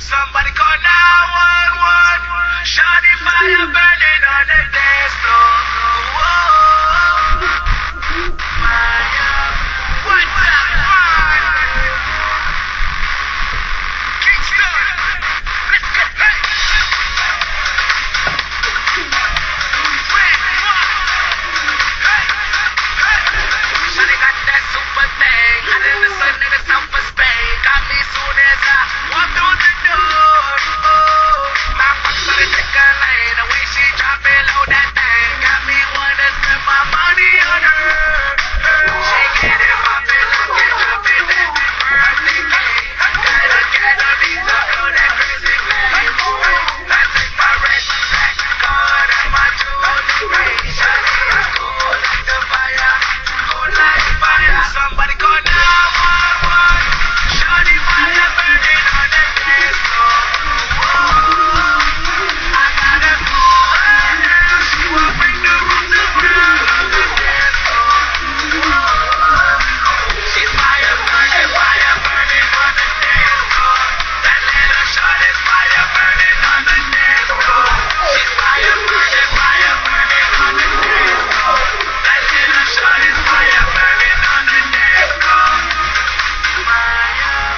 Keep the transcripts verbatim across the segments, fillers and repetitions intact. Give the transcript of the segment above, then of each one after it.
Somebody call nine one one. Shawty fire burning on the dance floor. Whoa. Fire. What's that fire? Kingston. Let's go. Hey. Red one. Hey. Hey. Shawty got that super thing. Out in the sun, nigga, South of Spain. Got me soon as I walk through the door. Oh, my fuck's gonna take a lane. The way she drop it low, that thing got me wanna spend my money on her. She get it poppin', lock it, drop it, that birthday cake. Got a candle, need to blow that crazy flame. I take my red black card and my jewelry. Shawty is cool like the fire, cool like fire. Somebody call nine one one. Shawty fire burning on the dance floor. Whoa, I got a cool her now. She won't bring the room to ground on the dance floor. Whoa, she's fire burning, fire burning on the dance floor. That little shot is fire burning on the dance floor. She's fire burning, fire burning on the dance floor. That little shot is fire burning on the dance floor. Fire.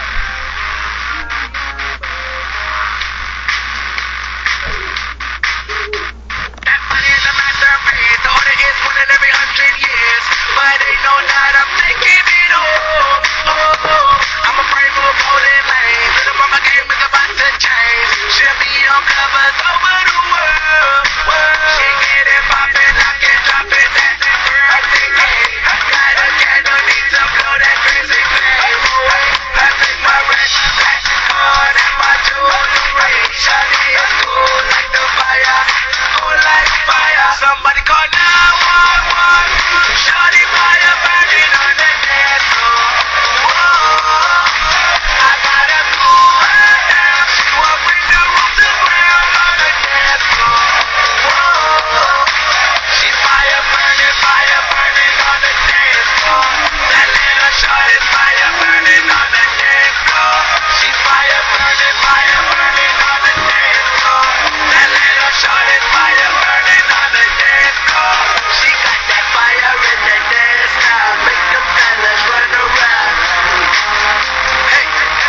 That money is a masterpiece. Order is one in every hundred years. But ain't no doubt I'm taking it all. Oh, I'm a brave little golden lane. Little mama game is about to change. She'll be on covers over the world. She get it poppin', lock it, drop it, that birthday cake. Got a candle, need to blow that crazy flame. I take my red black card and my jewelry. Shawty is cool like the fire, cool like fire. Somebody call nine one one. Shawty fire burning on the dance floor. Whoa, I got a cool her now. She won't bring the room to ground on the dance floor. Whoa, she's fire burning, fire burning on the dance floor. That little shot is fire burning on the dance floor. She's fire burning, fire burning on the dance floor. That little shot is fire burning on the dance floor. She got that fire in the dance now. Make them fellas run around. Hey,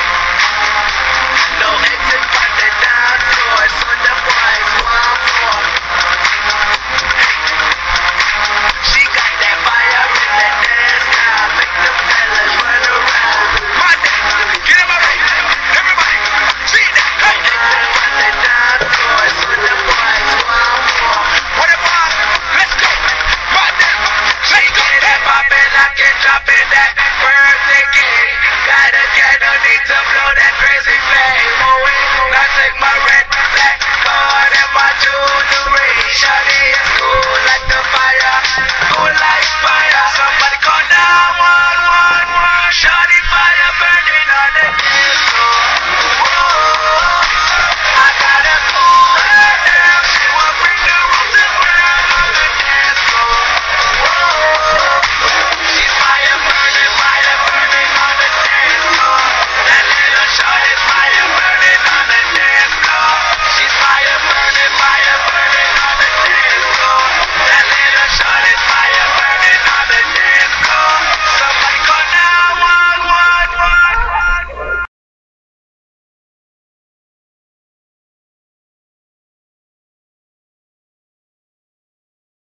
no exit but the down floor, so the boys want more. Hey, she got that fire in the dance now. Make them fellas run around. Monday, get in my ring. Everybody, see that. Hey, exit but the down floor, so the boys want more. What about? Let's go. Monday, she get it poppin', lock it, drop it, that birthday cake. Got a candle, need to blow that crazy flame. Oh, I take my red black card and my jewelry. Shawty is cool like the fire.